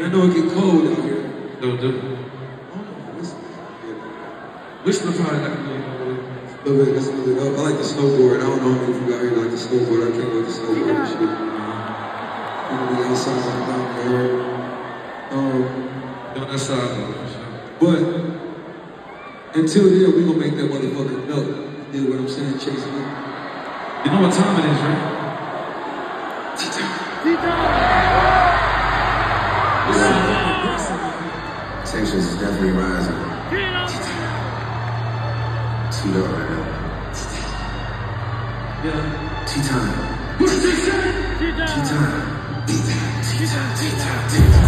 I know it get cold out here. Don't do it. Whistler probably like a little bit. That's a little bit up. I like the snowboard. I don't know if you out here like the snowboard. I can't like the snowboard and shit. You know, be outside down there. On that side though, for sure. But until then, we gonna make that motherfucker melt. You know what I'm saying? Chase me. You know what time it is, right? Tensions is definitely rising. Too low right now. Yeah. Tea time. What's this? Tea time. Tea time. Tea time. Tea time.